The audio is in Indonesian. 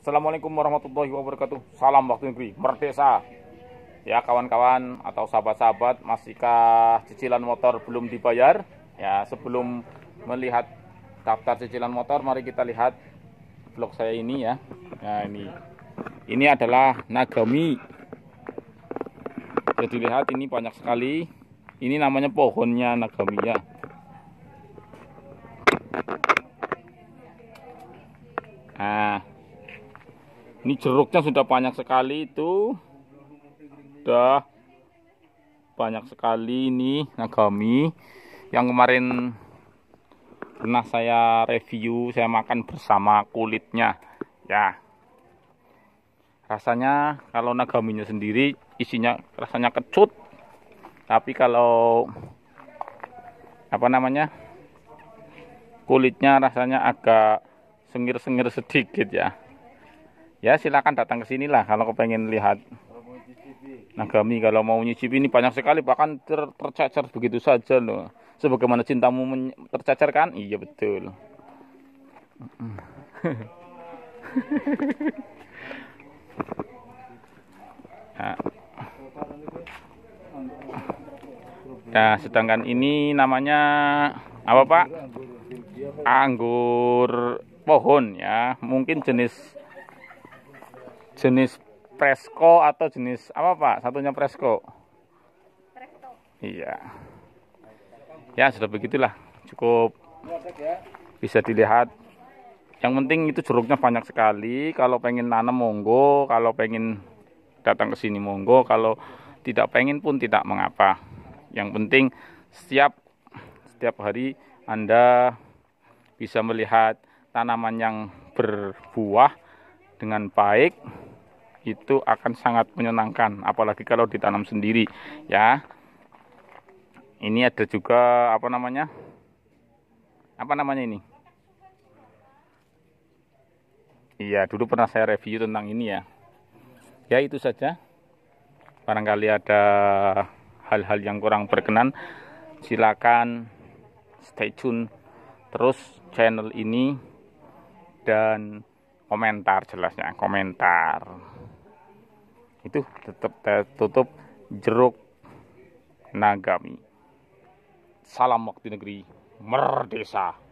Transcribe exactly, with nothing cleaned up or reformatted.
Assalamualaikum warahmatullahi wabarakatuh. Salam waktu negeri merdeka. Ya kawan-kawan atau sahabat-sahabat, masihkah cicilan motor belum dibayar? Ya, sebelum melihat daftar cicilan motor, mari kita lihat vlog saya ini ya. Nah ini, ini adalah Nagami. Jadi lihat ini banyak sekali. Ini namanya pohonnya Nagami ya. Nah, ini jeruknya sudah banyak sekali itu. Sudah banyak sekali ini Nagami yang kemarin pernah saya review, saya makan bersama kulitnya. Ya. Rasanya kalau Nagaminya sendiri isinya rasanya kecut. Tapi kalau apa namanya? Kulitnya rasanya agak sengir-sengir sedikit ya. Ya silakan datang ke sini lah kalau kepengen lihat Nagami. Kalau mau nyicipi ini banyak sekali, bahkan ter tercacar begitu saja loh. Sebagaimana cintamu tercacar kan? Iya betul. Nah. Nah, sedangkan ini namanya apa Pak? Anggur pohon ya, mungkin jenis jenis Presko atau jenis apa Pak? Satunya Presko. Presto. Iya. Ya sudah begitulah, cukup bisa dilihat. Yang penting itu jeruknya banyak sekali. Kalau pengen nanam monggo, kalau pengen datang ke sini monggo, kalau tidak pengen pun tidak mengapa. Yang penting setiap setiap hari Anda bisa melihat tanaman yang berbuah dengan baik, itu akan sangat menyenangkan, apalagi kalau ditanam sendiri ya. Ini ada juga apa namanya? Apa namanya ini? Iya, dulu pernah saya review tentang ini ya. Ya itu saja. Barangkali ada hal-hal yang kurang berkenan, silakan stay tune terus channel ini dan komentar, jelasnya komentar. Itu tetap tutup jeruk Nagami. Salam waktu negeri merdeka.